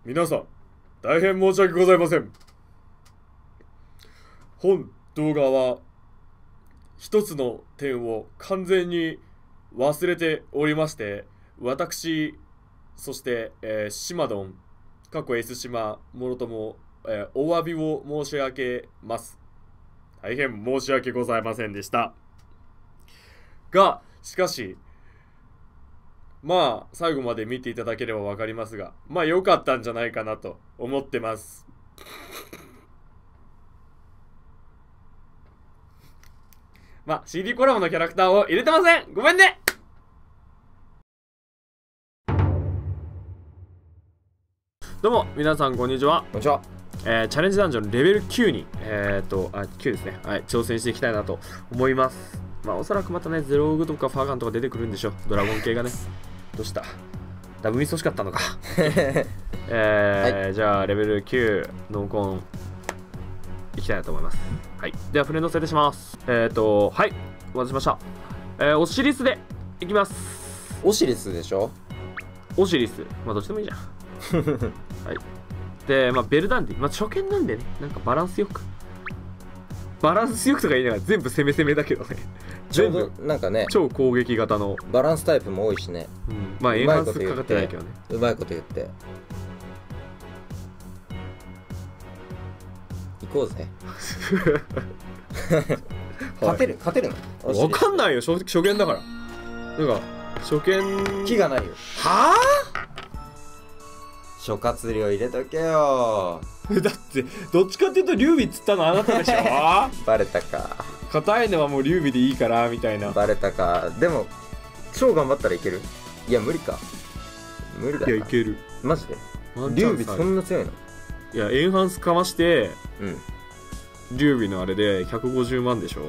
皆さん、大変申し訳ございません。本動画は一つの点を完全に忘れておりまして、私、そして、シマドン、過去 S 島もろとも、お詫びを申し上げます。大変申し訳ございませんでした。が、しかし、まあ最後まで見ていただければ分かりますが、まあ良かったんじゃないかなと思ってます。まあ CD コラボのキャラクターを入れてません。ごめんね。どうも皆さんこんにちは。 こんにちは。 チャレンジダンジョンレベル9に9ですね、はい、挑戦していきたいなと思います。まあおそらくまたねゼログとかファーガンとか出てくるんでしょ、ドラゴン系がね。どうした、ダブミス欲しかったのか。はい、じゃあレベル9ノンコンいきたいなと思います。はい、ではフレンド設定します。はいお待たせしました。オシリスでいきます。 オシリスでしょ。 オシリス、まあどっちでもいいじゃん。はい、でまあベルダンディ、まあ初見なんでね、なんかバランスよくとか言いながら全部攻めだけどね。全部なんかね、 超攻撃型のバランスタイプも多いしね。 まあエンハンスかかってないけどね。 うまいこと言って行こうぜ。勝てるの分かんないよ、初見だから。なんか初見気がないよ。 はあ、 諸葛亮入れとけよ。 だってどっちかっていうと劉備っつったのあなたでしょ。 バレたか。 硬いのはもう劉備でいいからみたいな。 バレたか。でも超頑張ったらいける。いや無理か。無理だな。 いやいけるマジで。劉備そんな強いの？ いやエンハンスかましてうん、 劉備のあれで150万でしょ。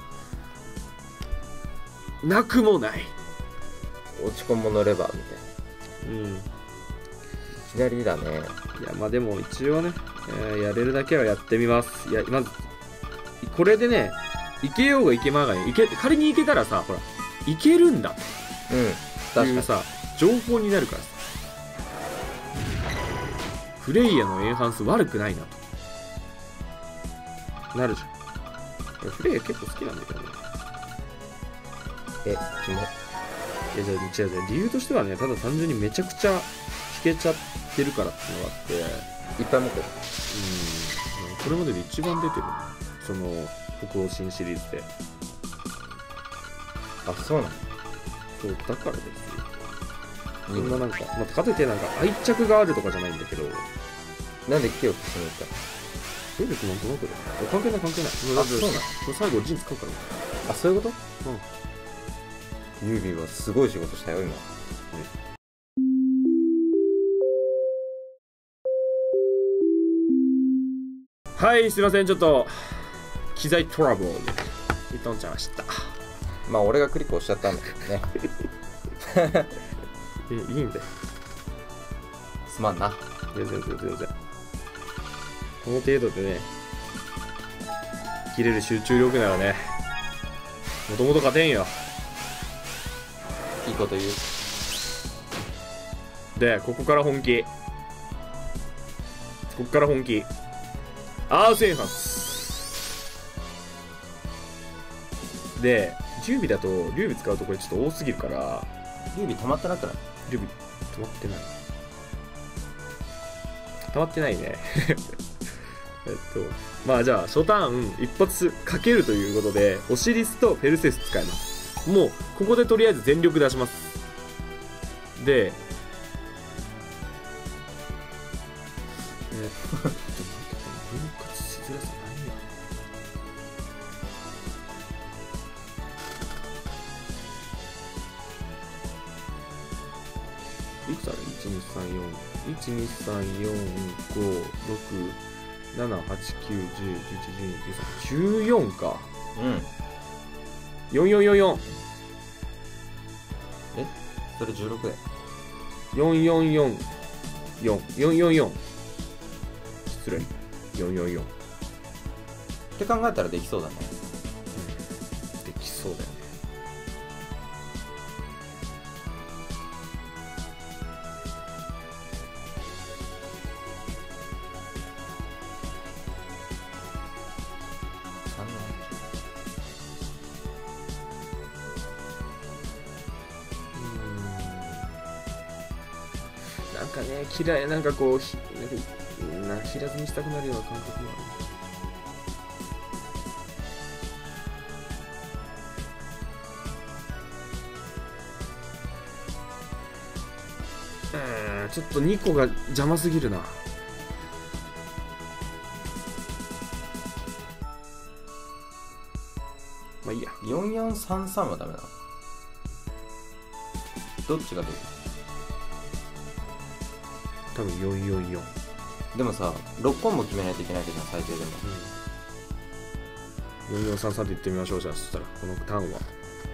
なくもない。 落ち込むのレバーみたいな。左だね。 いやまあでも一応ね、やれるだけはやってみます。いやまずこれでね、いけようがいけまがね、仮にいけたらさ、ほらいけるんだっていうさ情報になるからさ、フレイヤのエンハンス悪くないなとなるじゃん。フレイヤ結構好きなんだけどね。 キモ。 いやじゃあ理由としてはね、ただ単純にめちゃくちゃ引けちゃってるからっていうのがあって、 いっぱい持ってる。 これまでで一番出てる、その北欧新シリーズで。 あ、そうなの。 そうだからですよ。そんななんか、まあ、かといってなんか愛着があるとかじゃないんだけど。 なんで来てよってしまった。 別になんとなくだよ。関係ない。 あ、そうなの。 最後陣使うから。 あ、そういうこと？劉備はすごい仕事したよ今。 はい、すいません、ちょっと機材トラブルで挑んじゃいました。 まあ俺がクリック押しちゃったんだけどね。 いいんだよ。 すまんな。 全然。この程度でね、切れる集中力ならね、もともと勝てんよ。 いいこと言う。 で、ここから本気。アースエンハンスで、劉備だと劉備使うとこれちょっと多すぎるから。 劉備溜まってなくない？ 劉備止まってないね。まあじゃあ初ターン一発かけるということで、オシリスとペルセウス使います。もうここでとりあえず全力出します。でいくつある？ 1,2,3,4,5,6,7,8,9,10,11,12,13,14 か。4444。 それ16で。 4444失礼。444 って考えたらできそうだね。 できそうだよね。 なんかね嫌い、なんかこうなんか平積みしたくなるような感覚もある。ちょっと2個が邪魔すぎるな。まあいいや。 4433はダメなの？どっちが出る？ 多分444。 でもさ、6コンボ決めないといけないけど最低でも。 4433って言ってみましょう。じゃあそしたらこのターンは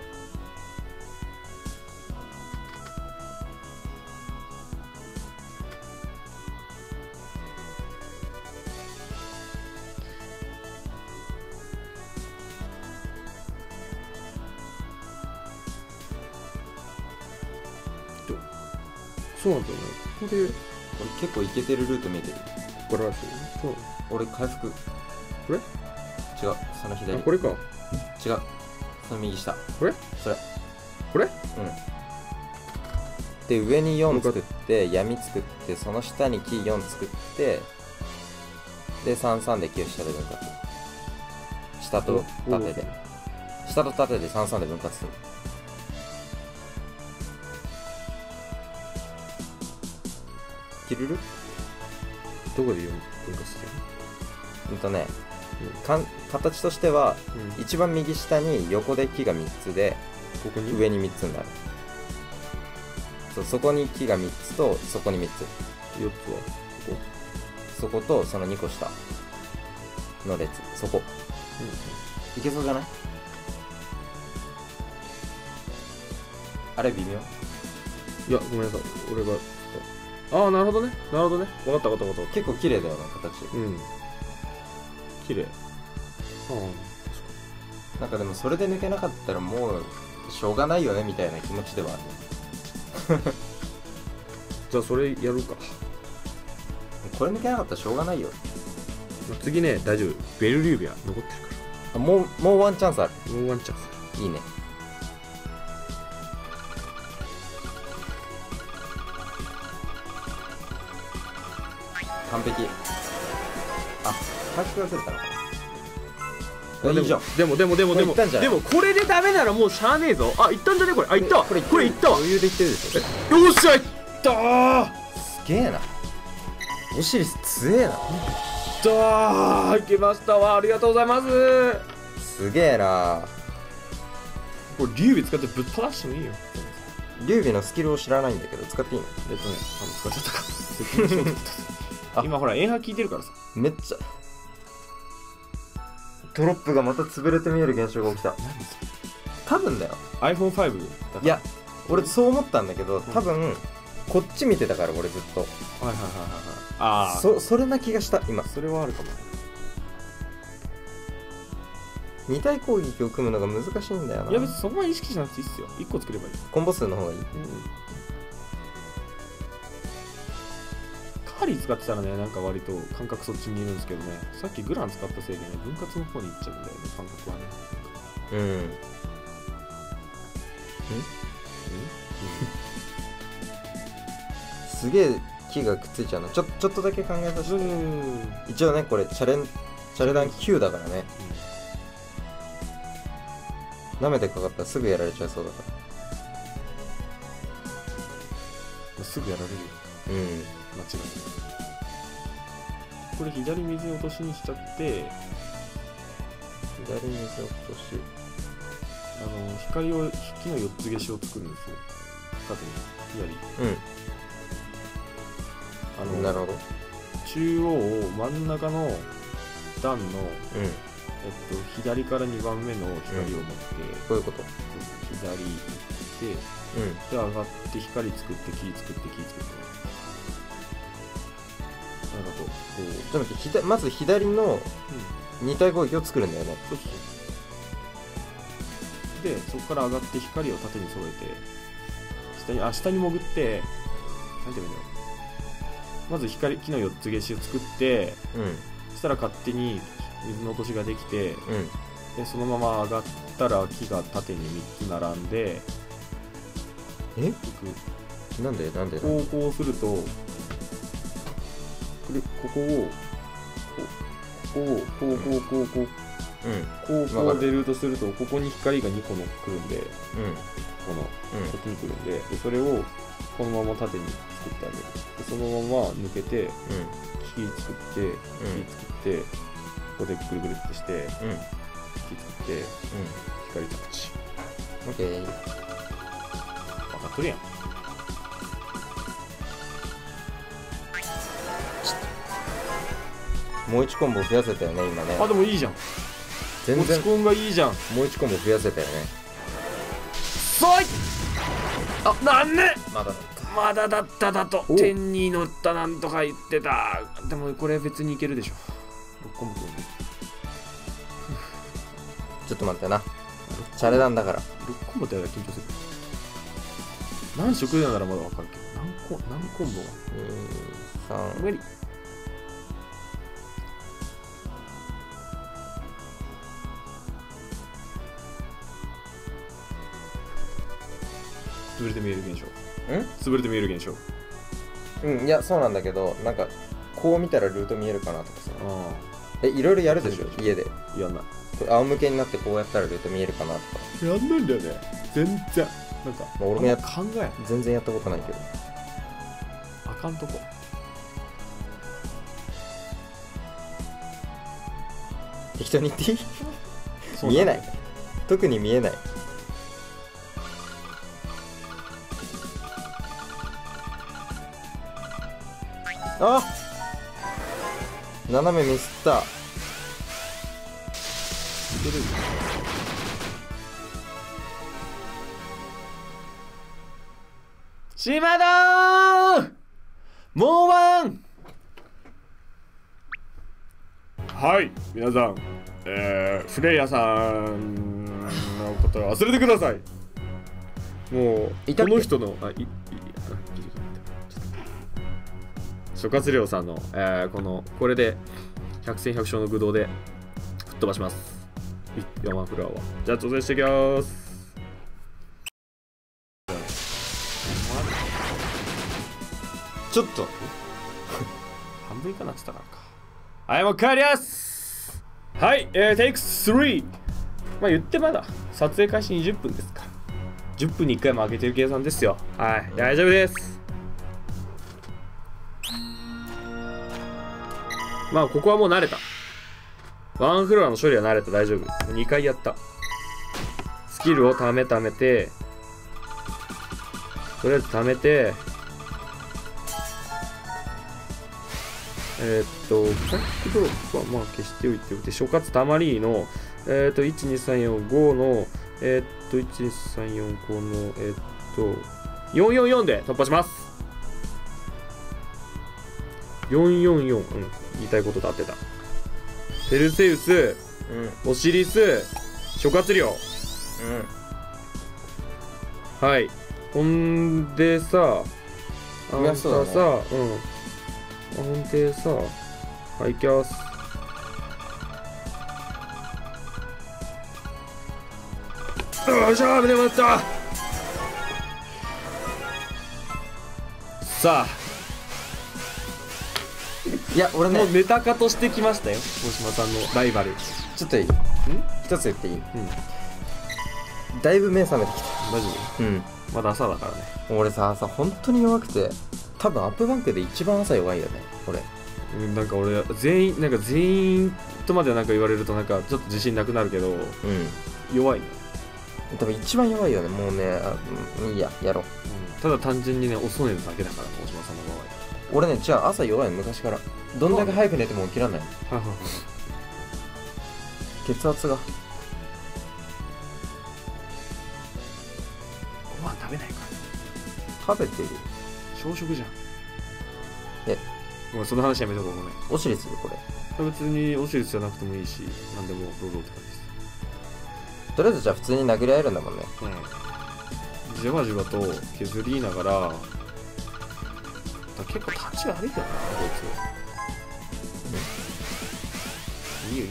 そうなんだよね。ここで俺結構イケてるルート見えてる。 これはそう。 俺回復。 これ？ 違う、その左。 あ、これか。 違う、その右下。 これ？ それ。 これ？ うん。で、上に4作って、闇作って、その下にキー4作って、で、33で9下で分割。下と縦で。下と縦で33で分割する。切れる？ どこで分割してね、形としては、 る？ 一番右下に横で木が3つで、 ここに上に3つになる。そう、そこに木が3つと、そこに3つ。 4つはこそことその2個下の列。そこ。いけそうじゃない？あれ微妙？ いや、ごめんなさい。俺がああ、なるほどね。なるほどね。分かった分かった分かった。 結構綺麗だよね、形。 綺麗。 なんかでもそれで抜けなかったらもうしょうがないよねみたいな気持ちではある。 じゃあそれやるか。 これ抜けなかったらしょうがないよ。 次ね、大丈夫。ベルリュービア残ってるかもうワンチャンスある。 ら。もうワンチャンス。 いいね。完璧。あ、回復が来るかな。いいじゃん。 でもこれでダメならもうしゃあねえぞ。あ、いったんじゃねこれ。あ、いったわ。これいったわ。 余裕でいってるでしょ。 よっしゃ、いったー。 すげえな。オシリス強えな。 いったー。いけましたわ。ありがとうございます。 すげえな。 これリュウビ使ってぶっ放してもいいよ。 リュウビのスキルを知らないんだけど使っていいの？ 使っちゃったか。説明しようと思った今ほら、円波聞いてるからさ。 めっちゃドロップがまた潰れて見える現象が起きた。多分だよ。 iPhone5 だから。 いや、俺そう思ったんだけど、多分こっち見てたから俺ずっと。 はいはいはいはいはい。ああ、 それな気がした今。 それはあるかも。 2体攻撃を組むのが難しいんだよな。 いや別にそこまで意識しなくていいっすよ。1個作ればいい。 コンボ数の方がいい。 カーリー使ってたらね、なんか割と感覚そっちにいるんですけどね、さっきグラン使ったせいでね、分割の方に行っちゃうんだよね、感覚はね。 すげえ木がくっついちゃうの。ちょっとだけ考えさせて。一応ね、これチャレダン9だからね。舐めてかかったらすぐやられちゃいそうだから。 すぐやられるよ。間違いない。これ左水落としにしちゃって、 左水落とし。 光の4つ消しを作るんですよ。縦に左。 なるほど。 中央を真ん中の段の、左から2番目の光を持って、 こういうこと。 左行って、で上がって光作ってキー作ってキー作って。なんかこう。 ちょっと待って、まず左の2体攻撃を作るんだよね。 そうそう。で、そこから上がって光を縦に揃えて、下に潜って、なんていうんだろう。まず木の4つ消しを作って、そしたら勝手に水の落としができて、でそのまま上がったら木が縦に3つ並んでいく。 なんでこうすると、ここをこう出るとすると、ここに光が2個の来るんで、こっちに来るんで、それをこのまま縦に作ってあげる。でそのまま抜けて、木作って、ここでぐるぐるってして、木作って、光着地。 オッケー。 分かっとるやん。 もう1コンボ増やせたよね、今ね。 あ、でもいいじゃん。 全然持ち込んがいいじゃん。 もう1コンボ増やせたよね。 そいあ、なんねまだだ。 まだだっただと。点に乗ったなんとか言ってた。でもこれ別にいけるでしょ。6コンボちょっと待ってな。チャレなんだから。 6コンボってやら緊張する。何色ならまだわかるけど、何コンボは 3。 無理。潰れて見える現象。潰れて見える現象。 いや、そうなんだけど、なんか、こう見たらルート見えるかなとかさ。いろいろやるでしょ、家で。 やんない。 仰向けになってこうやったらルート見えるかなとか。 やんないんだよね。全然。なんか、 俺も考え全然やったことないけど。 あかんとこ。 適当に言っていい？見えない。特に見えない。あ、斜めミスった。 いける。島田ーもうワン。はい、皆さん、フレイヤさんのことは忘れてください。もうこの人の諸葛亮さんの、これで百戦百勝の愚道で吹っ飛ばします。山フラワー。じゃあ挑戦していきます。 ちょっと半分以下なってたからか。はい、もう帰ります。はい、テイク3。まあ言ってまだ撮影開始20分ですから、10分に1回も開けてる計算ですよ。はい、大丈夫です。まあここはもう慣れた。ワンフロアの処理は慣れた。大丈夫。2回やった。スキルを貯めてとりあえず貯めて、フラッグドロップはまあ消しておいておいて、諸葛たまりの12345の12345の444で突破します。444、言いたいことと合ってた。ペルセウス、オシリス、諸葛亮。はい。ほんでさ、あんたさ、ほんでさ、はい、キャス。よっしゃー、危ねまった。さあ、 いや、俺ね、 もうメタ化としてきましたよ、大島さんのライバル。 ちょっといい？一つ言っていい？ うん。 だいぶ目覚めてき大丈た。 夫？まだ朝だからね。 俺さ、朝本当に弱くて、多分アップバンクで一番朝弱いよね、俺。 なんか俺、全員とまでなんか言われるとなんかちょっと自信なくなるけど、弱いね。 多分一番弱いよね、もうね。いいや、やろう。 ただ単純にね、遅いのだけだから、大島さんの場合。 俺ね、じゃあ朝弱いの、昔から。どんだけ早く寝ても起きらない。血圧が。 ご飯食べないか。 食べてる。 小食じゃん。ごめん、その話やめとこう。ごめん。 オシリスこれ。 別にオシリスじゃなくてもいいし、なんでもどうぞって感じです。 とりあえずじゃあ普通に殴り合えるんだもんね。 じわじわと削りながら、結構タッチ悪いけどな、こいつ。いいよ、いいよ。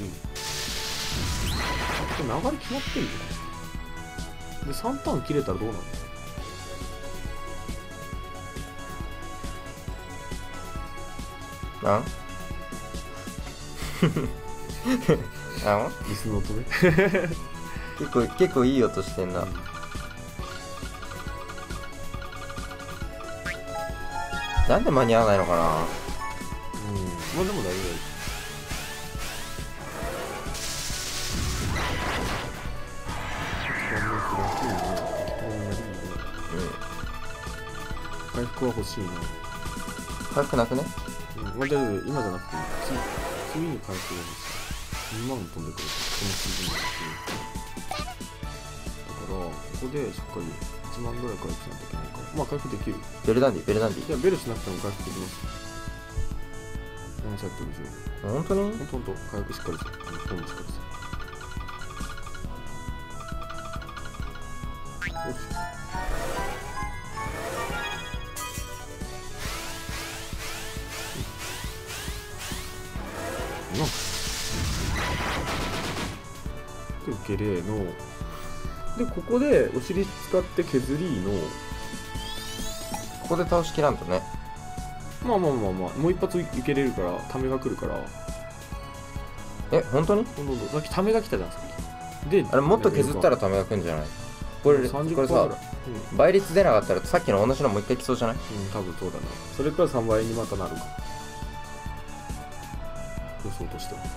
これ流れ決まってんじゃん。で、3ターン切れたらどうなの？ あんあん椅子の音ね。 結構いい音してんな。なんで間に合わないのかな。 まあでも大丈夫。回復は欲しいな。 回復なくね。 まあ、大丈夫。今じゃなくていい。次に回復が欲しい。2万飛んでくる。この次に。だから、ここでしっかり1万ぐらい回復しないといけないから。まあ、回復できる。 ベルダンディ。 いや、ベルしなくても回復できます。7セット以上。 本当に？ ほんと、回復しっかりする。ほんとしっかりする。よし。で、受けれの。で、ここでお尻使って削りの。 ここで倒しきらんとね。 まあ、もう一発いけれるから、ためが来るから。 本当に？ さっきためが来たじゃん、さっき。で、 あれもっと削ったらためがくんじゃない？これさ、倍率出なかったらさっきの同じのもう一回来そうじゃない？ 多分そうだね。それから3倍にまたなるか。予想としては。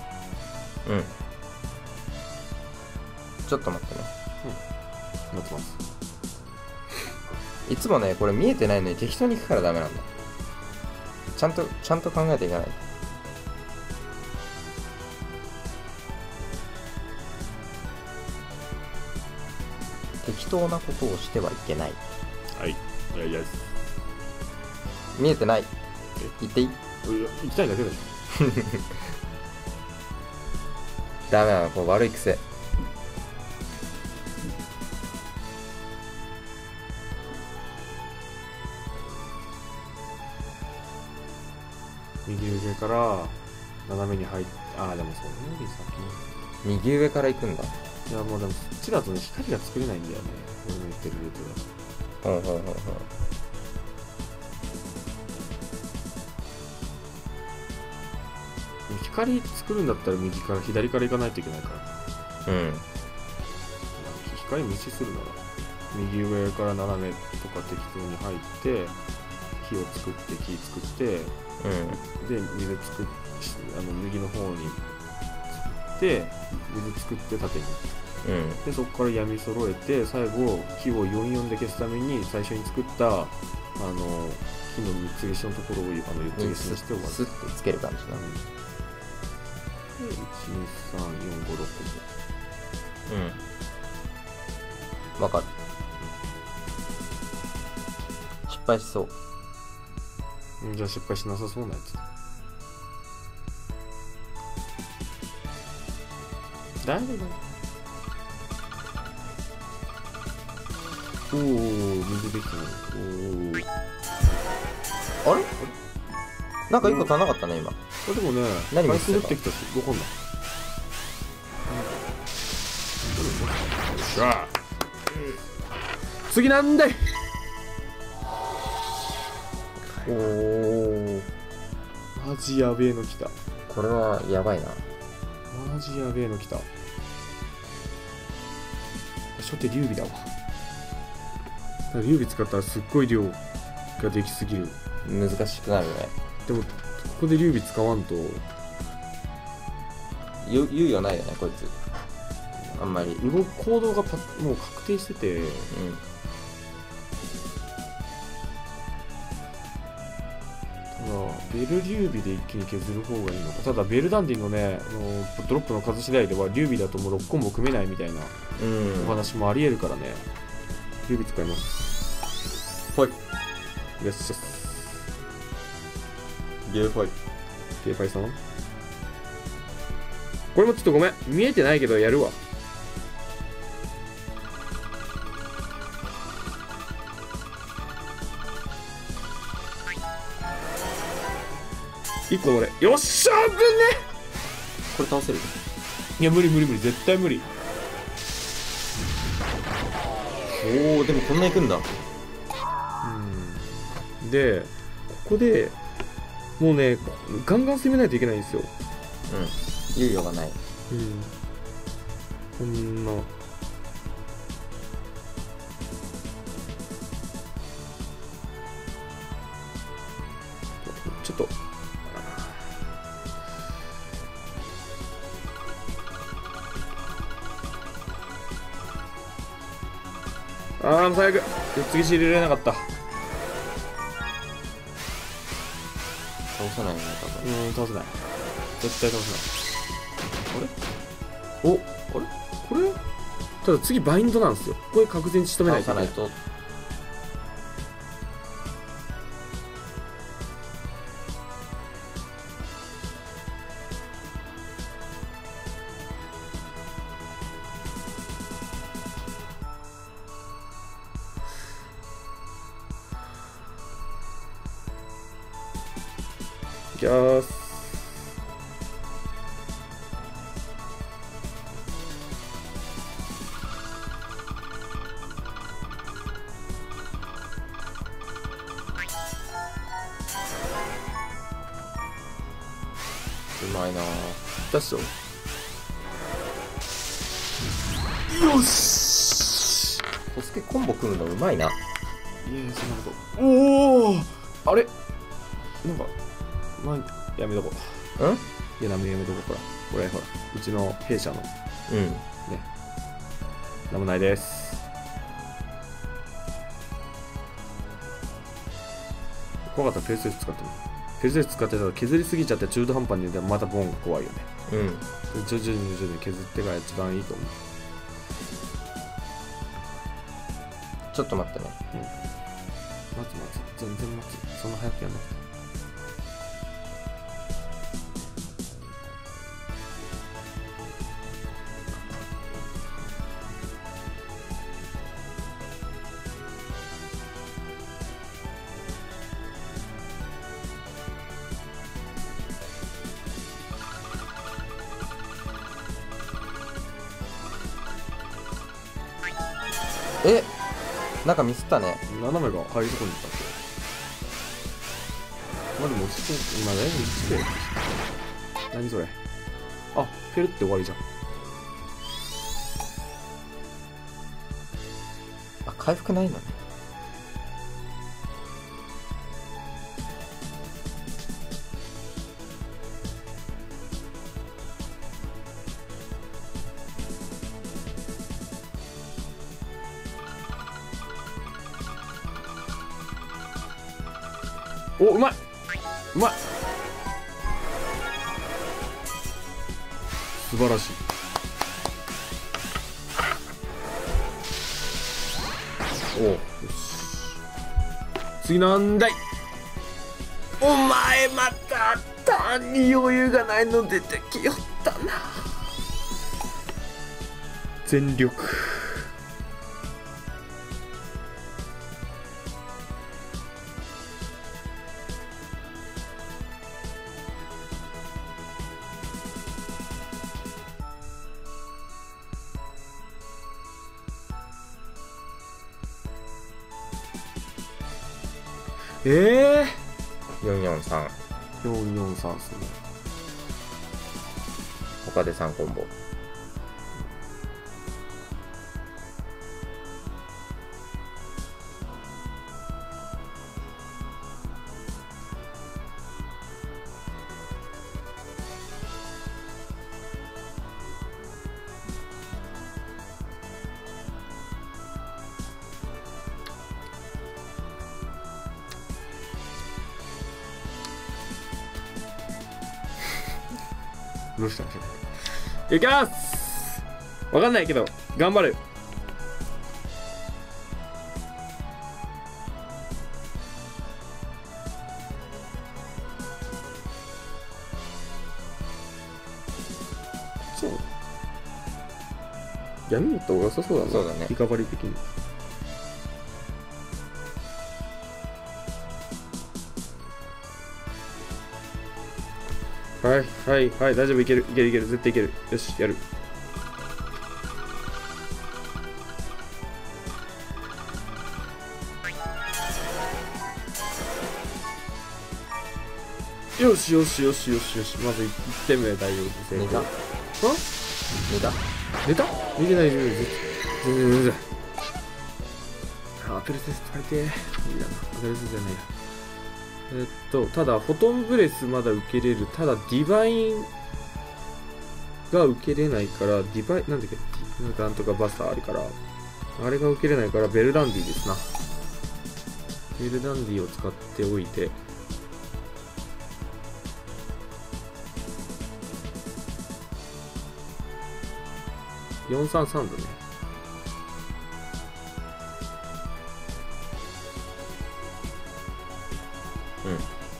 ちょっと待ってね。 待ってます。 いつもね、これ見えてないのに適当に行くからダメなんだ。ちゃんと考えていかないと。適当なことをしてはいけない。 はい。いや見えてない。言っていい？ 行きたいだけでしょ。 ダメなの、これ悪い癖。 右上から斜めに入って、でもそうね、先右上から行くんだ。 いや、もうでもそっちだとね、光が作れないんだよね。俺の言ってるルートだと。光作るんだったら右から左から行かないといけないから。光無視するなら、右上から斜めとか適当に入って、火を作って木作って、で水作っ右の方に作って水作って縦に、でそこから闇揃えて最後木を44で消すために最初に作った木の三つ消しのところを4つ消しにして終わる。 スッとつける感じだ。 で1、2、3、4、5、6 個。わかる。失敗しそう。 じゃあ失敗しなさそうなやつ。大丈夫だ。おお、水できてない。 あれ？なんか1個足んなかったね、今。 でもね、 何見せてた？ ってきたし、わかんない。よっしゃ。次なんだい。おお、マジやべえの来た。 これはやばいな。 マジやべえの来た。初手劉備だわ。劉備使ったらすっごい量ができすぎる。 難しくなるね。 でもここで劉備使わんと猶予ないよね、こいつ。あんまり動く行動がもう確定してて、ベル劉備で一気に削る方がいいのか。ただベルダンディのね、ドロップの数次第では劉備だともう6コンボ組めないみたいなお話もありえるからね。劉備使います。はい。よっしゃ。ゲーファイ。ゲーファイさん。これもちょっとごめん。見えてないけどやるわ。1個俺。よっしゃー、ぶんね。 これ倒せる？ いや、無理。絶対無理。 おお、でもこんな行くんだ。 で、ここでもうねガンガン攻めないといけないんですよ。 猶予がない。 こんなちょっと最悪次仕入れられなかった。 倒せないね多分。 倒せない、絶対倒せない。あれこれただ次バインドなんですよ。これ確実に仕留めないといけない。 倒さないと。 いきます。 うまいな。 出しよし。 コスケコンボ組むのうまいな。 いやそんなこと。おおあれなんかやめとこう。いややめとこう。これほらうちの弊社のねなんもないです。怖かったらフェイス使ってもフェイス使ってたら削りすぎちゃって中途半端にまたボンが怖いよね。徐々に削ってが一番いいと思う。 ちょっと待ってね。 待つ全然待つ。そんな早くやんなくて。 なんかミスったね。 斜めが入るとこに行ったっけ。まあでも落ちて今だいぶ落ちてる。何それ。あペルって終わりじゃん。 回復ないのね。 おうまい素晴らしい。よし次なんだい。お前またターンに余裕がないの出てきよったな。全力。 443。 443っすね。 他で3コンボ。 どうしたんでしょう。いきますわかんないけど頑張る。そう闇持った方が良さそうだな。 そうだね。 リカバリー的に。はい大丈夫。いける絶対いける。よしやる。 よしよしよしよしよし、まず1点目大丈夫です寝たん寝た寝た寝てない全然全然アペルセス使いてー。いいだな、アペルセスじゃないや。ただフォトンブレスまだ受けれる。ただディバインが受けれないから、ディバインなんだっけ、なんとかバスターあるから、あれが受けれないからベルダンディですな。ベルダンディを使っておいて、433だね。 うん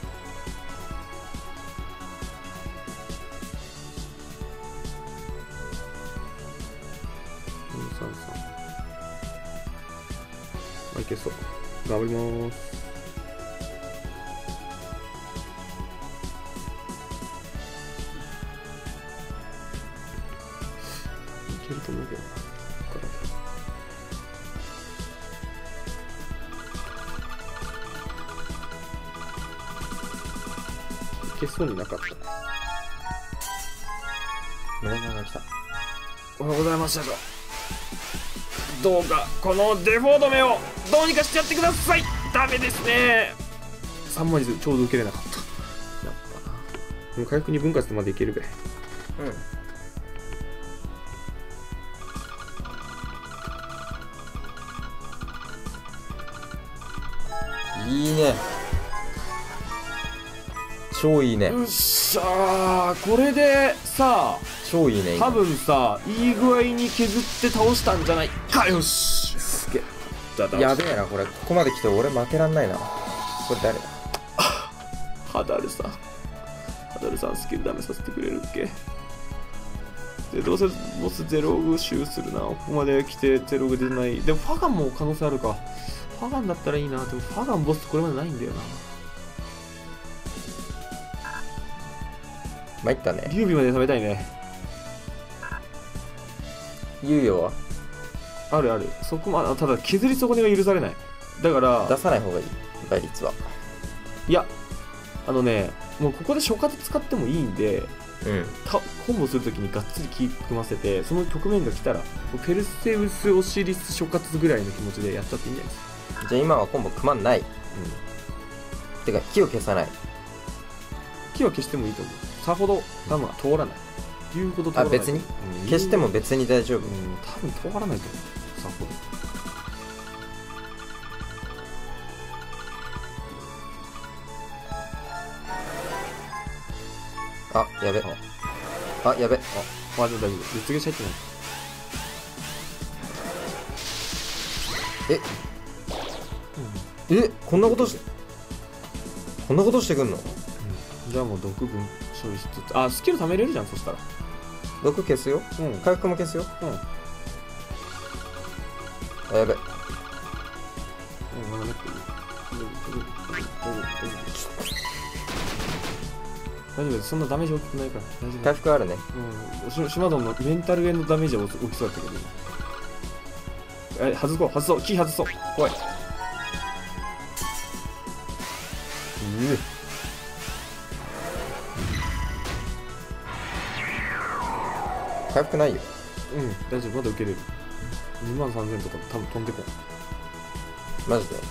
あ、いけそう。頑張りまーす。いけると思うけどな。ここからいけそうになかった。 村上が来た。 おはようございましたと。どうかこのデフォード目をどうにかしてやってください。ダメですね。3枚ずつちょうど受けれなかった。やっぱな。でも回復2分割までいけるべ。 いいね。超いいね。 よっしゃー。これでさ、 超いいね。 多分さ、いい具合に削って倒したんじゃないか。よし、すげえ。 やべえな、これ。ここまで来て俺負けらんないな。これ誰だ。 ハダルさん。ハダルさんスキルダメさせてくれるっけ。で、どうせボスゼログシューするな。ここまで来てゼログ出ない。でもファガンも可能性あるか。ファガンだったらいいな。でもファガンボスこれまでないんだよな。 参ったね。 劉備まで食べたいね。 猶予はあるある。そこまで、ただ削り損ねが許されない。だから出さない方がいい、倍率は。 いや、もうここで諸葛使ってもいいんで、コンボするときにがっつり気組ませて、その局面が来たらペルセウス・オシリス諸葛ぐらいの気持ちでやっちゃっていいんじゃないですか。 じゃあ今はコンボ組まんない。てか火を消さない。 火は消してもいいと思う。さほどダムは通らない。言うほど通らない。 別に消しても別に大丈夫。 多分通らないと思う。さほど。 あ、やべ。あ、やべ。 でも大丈夫。実現し入ってない。 こんなことしてくんの？ じゃあもう毒分処理しつつ、スキル貯めれるじゃん。そしたら毒消すよ。回復も消すよ。あ、やべ。 大丈夫です。そんなダメージ大きくないから大丈夫。 回復あるね。 シマドンのメンタルへのダメージは大きそうだったけど、外そう、キー外そう。怖い。 回復ないよ。 大丈夫。まだ受けれる。23000とか多分飛んでこん。 マジで。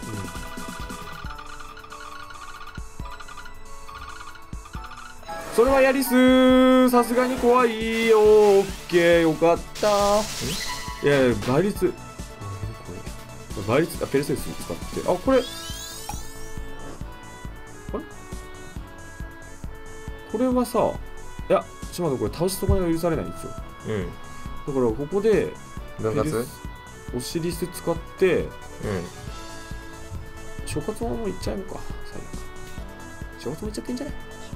それはやりすー。さすがに怖いよ。オッケー、よかった。いやいや、倍率。倍率、ペルセウス使って。これ。これはさ、いや、しまどこれ倒し損ねが許されないんですよ。だからここで分割オシリス使って諸葛もいっちゃうのか。最悪諸葛もいっちゃっていいんじゃない？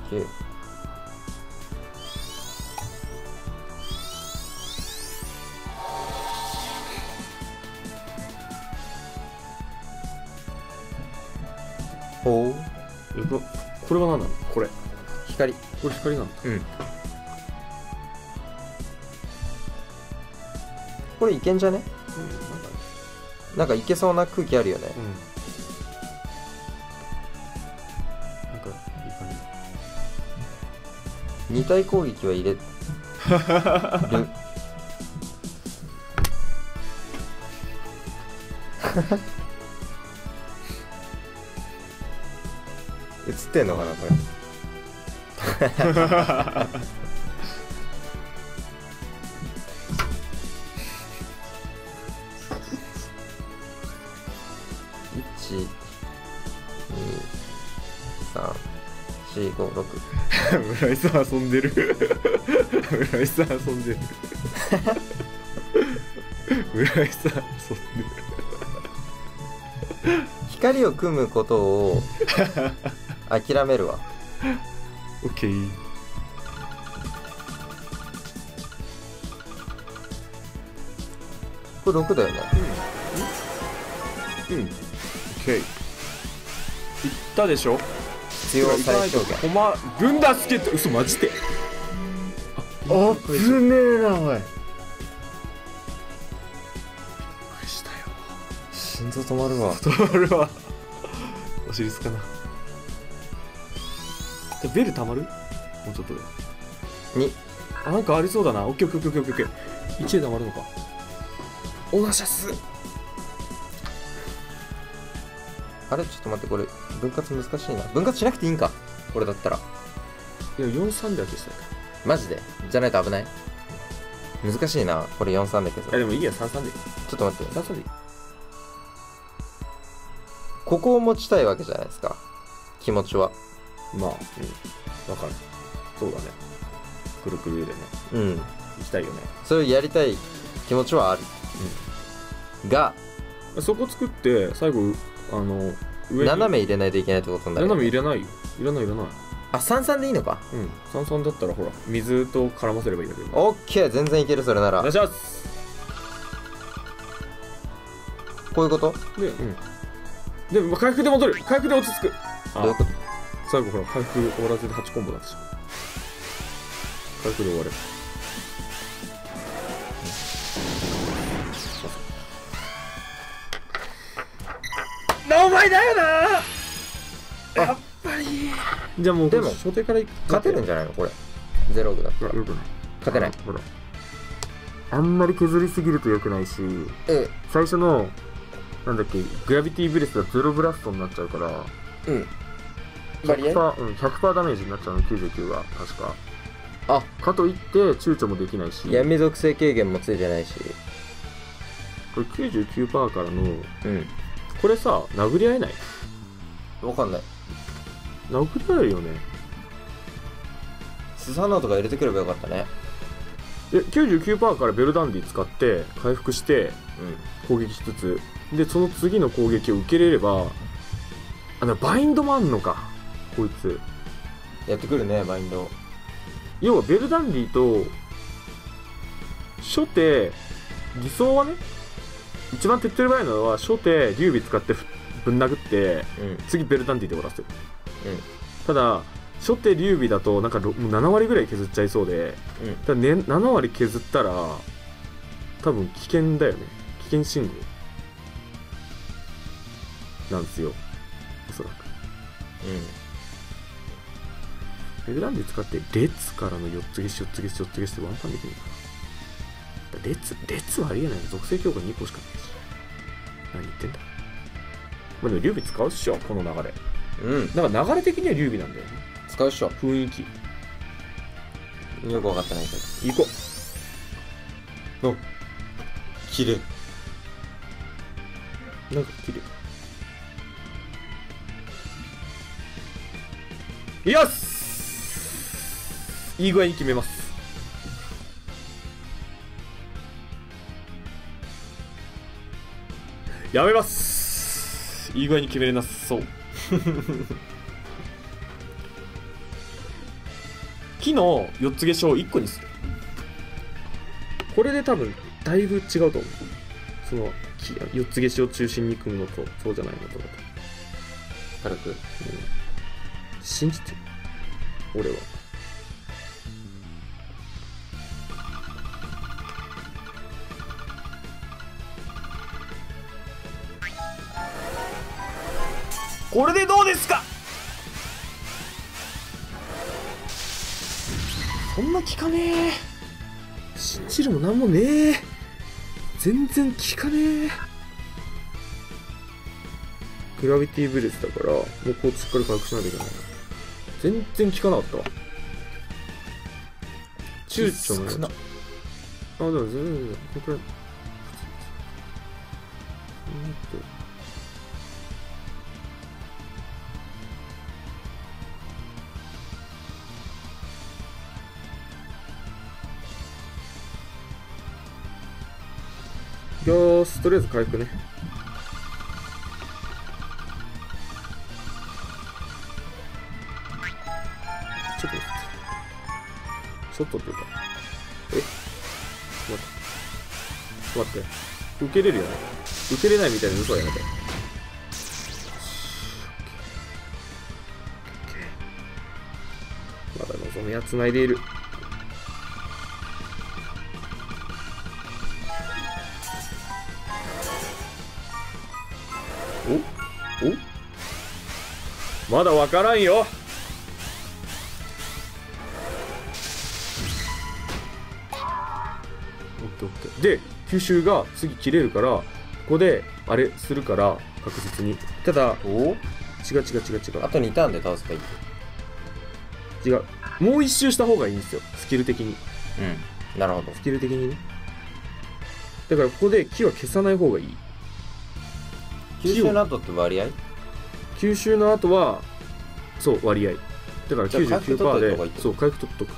ほう。 これは何なの？これ光。 これ光なんだ。 これいけんじゃね？なんかいけそうな空気あるよね。 なんかいい感じ。 2体攻撃は入れる映ってんのかなこれ1234566 村井さん遊んでる村井さん遊んでる村井さん遊んでる光を組むことを諦めるわ。 オッケー。 これ6だよね。 オッケー。いったでしょ。 必要最小限。 ルンダースケット。嘘マジで。 あぶねえなおい。 したよ。 心臓止まるわ。 止まるわ。お尻つかな。じゃベルたまる？もうちょっとで。 2。 あ、なんかありそうだな。オッケーオッケーオッケーオッケー。1でたまるのか。オナシャス。 あれちょっと待って、これ分割難しいな。分割しなくていいんかこれだったら。 いや4-3で消したいか。 マジでじゃないと危ない。難しいなこれ4-3で消す。 いやでもいいや、3-3でいい。 ちょっと待って、 3-3でいい。 ここを持ちたいわけじゃないですか、気持ちは。 まあ、わかる。そうだね。くるくるでね。 うん。 行きたいよね。 それをやりたい気持ちはある。が、 そこ作って、最後、上に。 斜め入れないといけないってことになる。 斜め入れないよ。いらないいらない。 あ、3-3でいいのか。 うん。3-3だったらほら、水と絡ませればいいだけど。 オッケー、全然いける、それなら。 お願いします。 こういうこと？ で、で、回復で戻る。回復で落ち着く。 どういうこと？ 最後ほら、回復終わらせて8コンボだったし。回復で終わる。お前だよな。やっぱり。じゃあもう、 でも初手から勝てるんじゃないのこれ。ゼログだったら。勝てない。 ほら。あんまり削りすぎると良くないし、最初の、なんだっけ、グラビティブレスがゼロブラストになっちゃうから、100% ダメージになっちゃうの、99が、確か。 あ、 かといって躊躇もできないし、 闇属性軽減もついてないし。 これ 99% からの、これさ、殴り合えない？ わかんない。 殴り合えるよね。 スサノオとか入れてくればよかったね。 99% からベルダンディ使って回復して攻撃しつつ、でその次の攻撃を受けれれば、バインドもあんのかこいつ。 やってくるねバインド。 要はベルダンディと初手、理想はね、一番手っ取り早いのは初手劉備使ってぶん殴って、次ベルダンディで終わらせる。ただ初手劉備だとなんかもう7割ぐらい削っちゃいそうで、ただね、7割削ったら多分危険だよね。危険信号なんですよ、おそらく。ベルダンディ使って列からの4つ消し4つ消し4つ消してワンパンできるのかな。列はありえないの。属性強化2個しかないし。何言ってんだ。まあでも劉備使うっしょ、この流れ。なんか流れ的には劉備なんだよね。 使うっしょ。 雰囲気よく分かってないけど。 行こう。お、 切る。 なんか切る。よし、いい具合に決めます。やめます。いい具合に決めれなそう。木の4つ消しを1個にする。これで多分だいぶ違うと思う。その4つ消しを中心に組むのとそうじゃないのとだと軽く、 信じてる俺は。これでどうですか。 そんな効かねえ。信じるもなんもねえ。全然効かねえ。グラビティブレスだからもうこうしっかり回復しないといけない。全然効かなかったわ。躊躇のやつ。あ、でも全然これくらい。よーし、とりあえず回復ね。ちょっと待って。ちょっとっていうか。待って。受けれるよね。受けれないみたいな嘘はやめて。まだ望みは繋いでいる。おまだわからんよ。オッケーオッケー。で、吸収が次切れるから、ここであれするから確実に。ただ、違う。 あと2ターンで倒せばいい。 違う。もう一周した方がいいんですよ。スキル的に。 うん。なるほど。 スキル的にね。だからここで木は消さない方がいい。 吸収の後って割合？ 吸収の後はそう割合だから 99% でそう回復取っとく。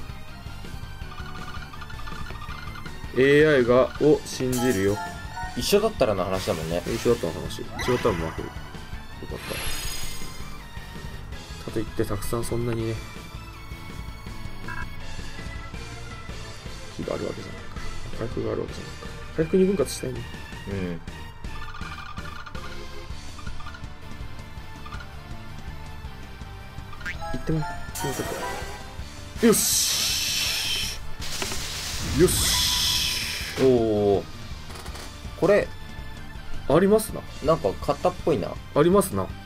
AI がを信じるよ。 一緒だったらの話だもんね。 一緒だったの話。違ったら負ける。よかった。かといってたくさんそんなにね気があるわけじゃないから回復があるわけじゃないから回復に分割したいね。 うん。 行ってもらえ。よしよし。 おお。これありますな。 なんか型っぽいな。 ありますな。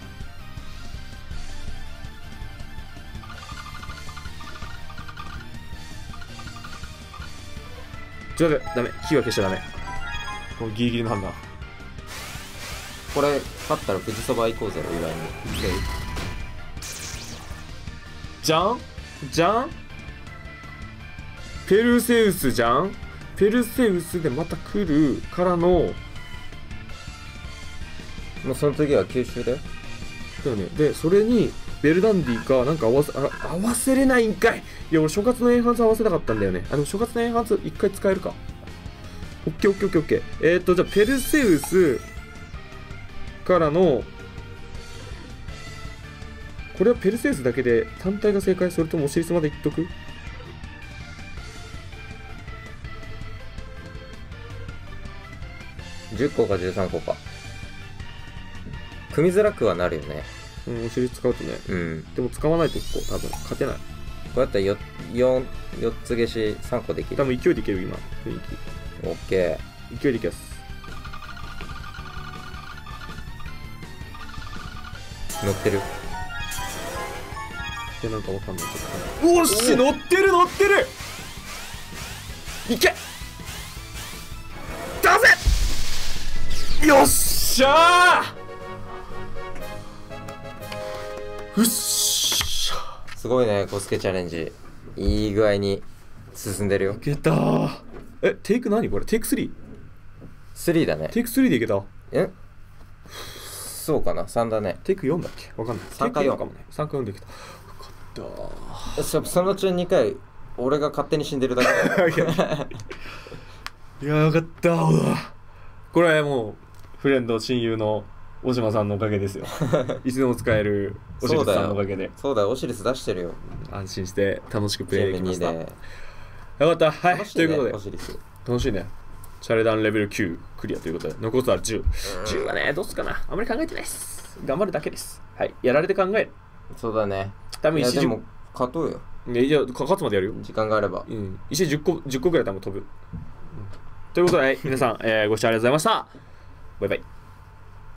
ちょっとダメ。火は消しちゃダメ。このギリギリの判断。 これ勝ったら富士そば行こうぜ、お祝いに。 じゃんじゃんペルセウスじゃん。ペルセウスでまた来るからのもうその次は吸収だよ。 だよね。でそれにベルダンディかなんか合わせれないんかい。いや俺諸葛のエンハンス合わせたかったんだよね。諸葛のエンハンス一回使えるか。オッケーオッケーオッケーオッケー。じゃあペルセウスからのこれはペルセウスだけで単体が正解。それともお尻までいっとく。 10個か13個か。組みづらくはなるよね。 うん、お尻使うとね。 うん。 でも使わないとこう多分勝てない。 こうやったら4つ消し3個できる。 多分勢いでいける今。雰囲オッケ気。勢いでいきます。 ー。乗ってる。 でなんかわかんないけど。おっし乗ってる乗ってる。いけ。出せ。よっしゃー。うっしゃ。 すごいね、コスケチャレンジ。いい具合に進んでるよ。 いけたー。テイク何これ。テイク 3？ 3だね。 テイク3でいけた。 そうかな、3だね。 テイク4だっけわかんない。 3か4 かもね。3か4できた。よかったそのうち2回俺が勝手に死んでるだけいやよかったこれはもうフレンド親友の大島さんのおかげですよいつでも使えるオシリスさんのおかげで。 そうだよ、オシリス出してるよ。 安心して楽しくプレイできました。よでかった。はい、 楽しいね、 ということでオシリス楽しいね。チャレダンレベル9クリアということで残すは10。10はねどうすかな、あまり考えてないです。頑張るだけです。はい、やられて考える。 そうだね。 多分石でも勝とうよ。 いや勝つまでやるよ。 時間があれば。 うん、石10個ぐらい多分飛ぶ。ということで、はい、皆さん、ご視聴ありがとうございました。バイバイ。